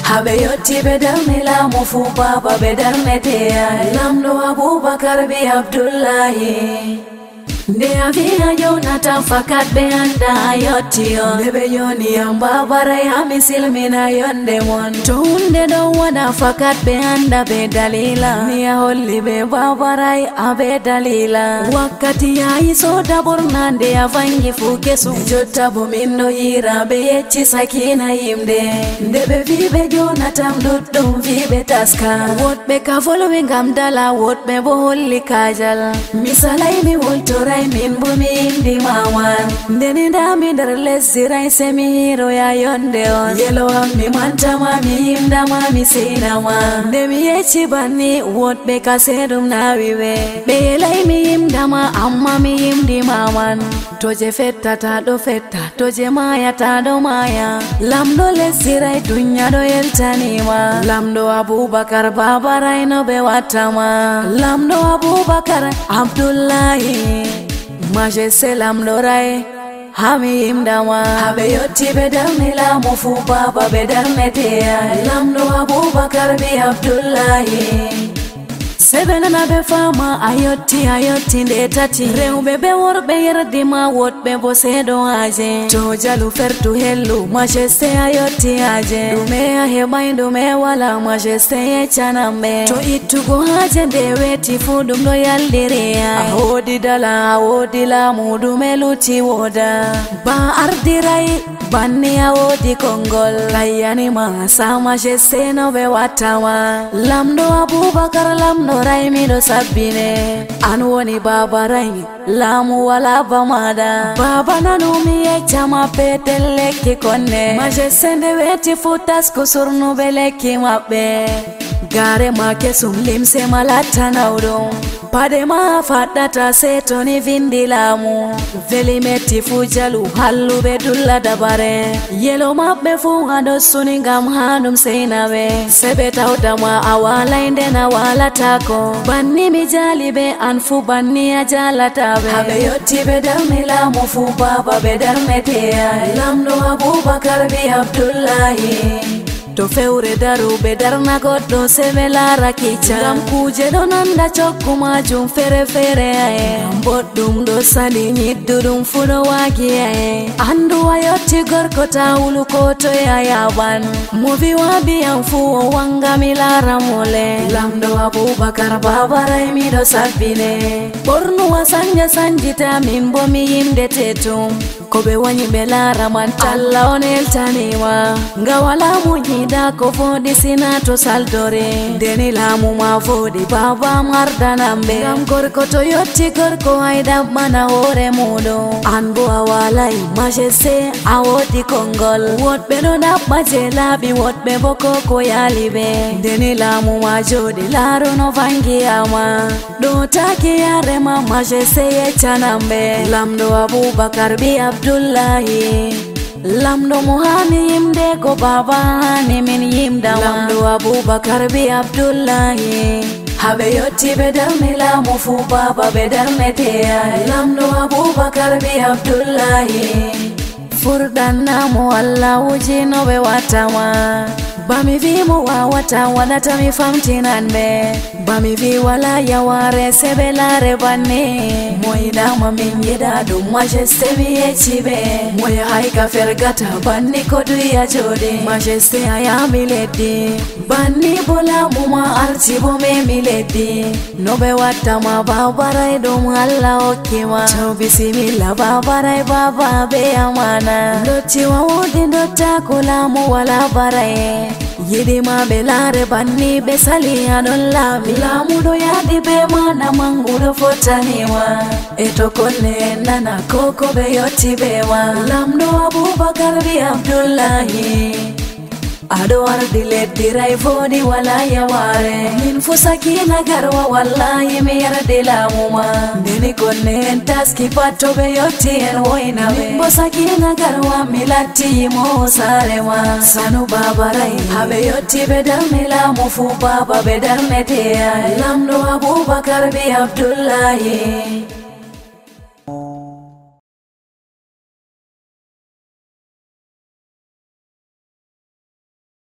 habe yotti bedarne la mufu baba bedarne te lamdo Abubakar bi Abdullahi de avia Jonathan fakat be anda yotti on bebe yoni amba bara ya misilmina yonde mon tunde do wana fakat be anda be dalila ni holli be babarai abe dalila wakati ya iso dabornande avangi fukesu jotta bomindo ira be yechi sakina yimde ndebe vibe Jonathan duddum vibe taska wot be ka following amdala wot be bo holli kajal misalai mi woltora min bumi indi mawan ndeni ndami dar lesirai semiro ya yonde on yelo mi mantama mi imdama mi sinama ndemi yechi bani wot be kasedum na wiwe be lay mi imdama amma mi imdi mawan toje fetta ta do fetta toje maya ta do maya lamdo lesirai dunya do yeltanima lamdo Abubakar babarai no be watama lamdo Abubakar Abdullahi Maje selam lorai hami imdama habe yotti bedarne la mufu baba bedarne te lamdo Abubakar bi Abdullahi Seven na be fama ayoti ndetati reu bebe worbe yerdima wot be bosedo aje to jalu fertu hellu majeste ayoti aje dume aheba dume wala majeste chanambe to itugo aje ndeweti fudum do yaldiria awodi dala awodi la mudume luti woda ba ardirai banni awodi kongol layani ma sama majeste no be watama lamdo Abubakar lamdo Raimi do sabine anwoni baba Raimi lamu wala bamada baba nanumi chama petelle ki konne majesende weti futas kusurnu beleki mabbe gare make limse malata naudum pade ma fadata setoni vindilamu velimeti fujalu hallu bedulla dabare yelo mabbe fu hado suningam hanum seinabe sebeta udama awala indena wala tako banni mijali be anfu banni ajala tabe habe yotti bedarne la mufu baba bedarne te lamdo Abubakar bi Abdullahi to feure daru bedarna goddo sevelara kicha gam kuje do nanda chokkuma jum fere fere ay boddum do sali nyiddudum fudo wagi ay andu ayotti gorko tawulu koto ya yaban movi wabi anfu wanga milara mole lamdo Abubakar babarai mi do sabine bornu wasanja sanjita min bomi yimde tetum kobe wanyi belara man talla onel taniwa ngawala munyi da ko fodi sinato saldore deni lamu ma fodi baba mardanambe gam gorko to yotti gorko haida mana hore mudo anbo awalai majese awodi kongol wot be no dabba je labi wot be boko ko yalibe deni lamu ma jodi laro no vangi ama do taki yare ma majese ye chanambe lamdo Abubakar bi Abdullahi lamdo muhani yimde ko baba ni min yimda lamdo Abubakar bi Abdullahi habe yotti bedarne la mufu baba bedarne te lamdo Abubakar bi Abdullahi furdana mo alla wujino be watama bami vi mo wata wadata mi famtinan be bami vi wala ya ware sebelare banne moida mamin yeda do majeste mi echibe moya haika fergata banni kodu ya jode majeste aya miledi banni bola muma archibo me miledi nobe watama babarai do alla okima to bismillah babarai baba be amana dochi wa wodi dotta kula mu wala barai yidima belare banni besali adon lamu do yadi be mana mangudo fotaniwa eto konne nana koko be yotti bewa lamdo Abubakar bi Abdullahi ado ardile dirai fodi wala yaware min fusakina garwa wallahi mi yardila muma deni konne taski patto be yotti en woina be bosakina garwa milati mo sarewa sanu babarai habe yotti be darne la mufu baba be darne te lamdo Abubakar bi Abdullahi